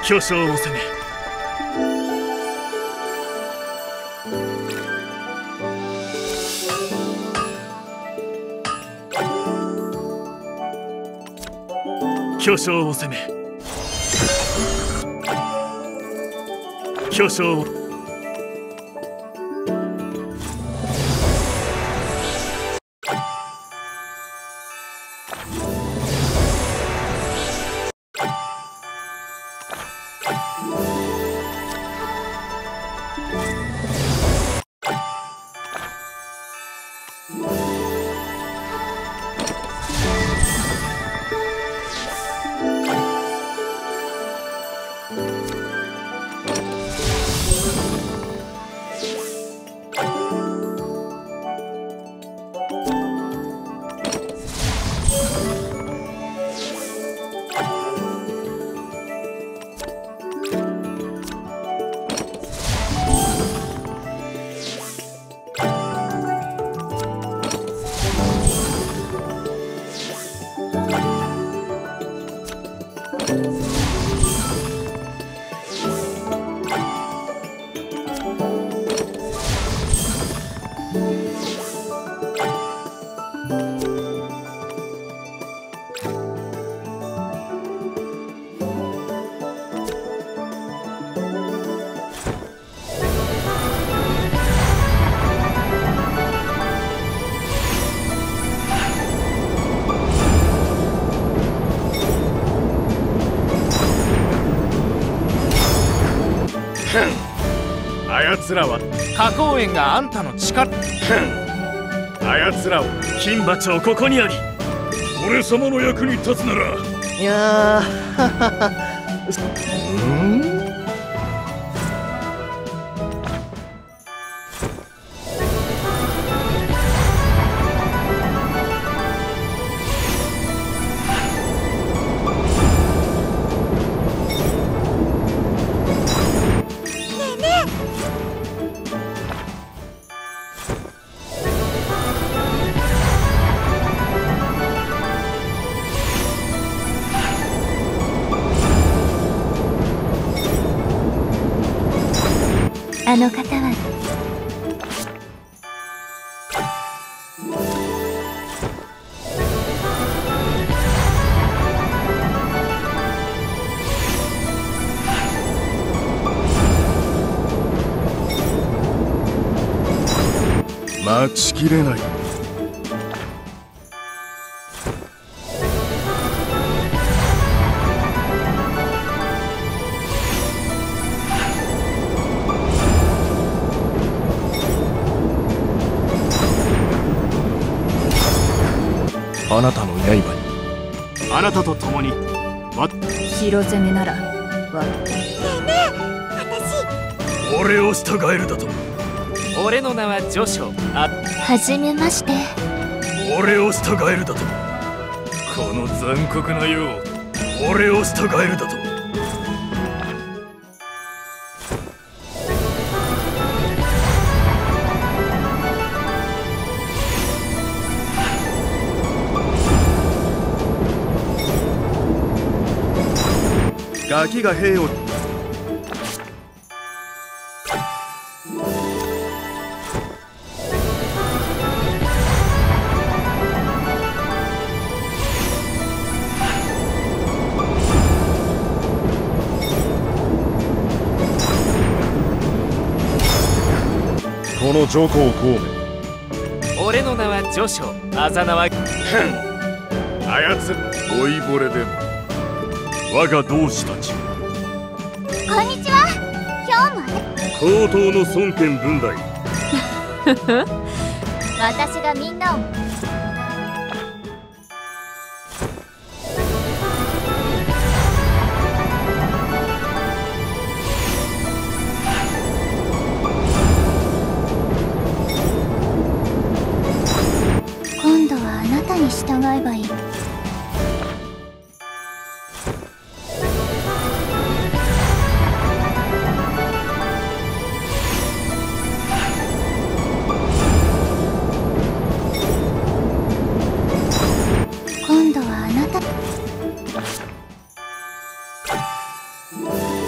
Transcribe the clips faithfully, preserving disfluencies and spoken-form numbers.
巨匠を攻め。巨匠を攻め。巨匠を。 あやつらは花崗園があんたの力。あやつらを金馬長ここにあり。 俺様の役に立つなら。 いやーうんあの方は待ちきれない。あなたの刃に。 あなたと共にわ城攻めならわねえねえ、私俺を従えるだと。 俺の名はジョショ。あはじめまして。 俺を従えるだと。 この残酷な世を。 俺を従えるだと。 ガキが兵を。この上皇孔明。 俺の名はジョショ。あざ名はあやつ老いぼれでも我が同志たち。 こんにちは。今日も高等の孫権分代。 私がみんなを今度はあなたに従えばいい。今度はあなた。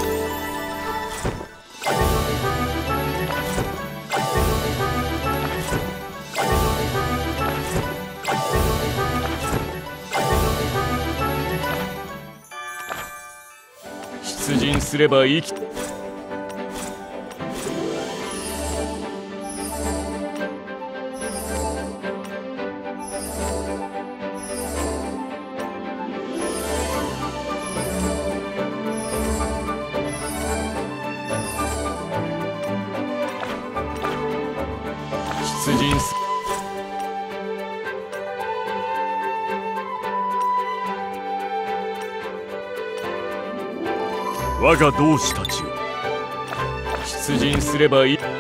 陣すれば生き出陣す我が同志たちよ出陣すればいい。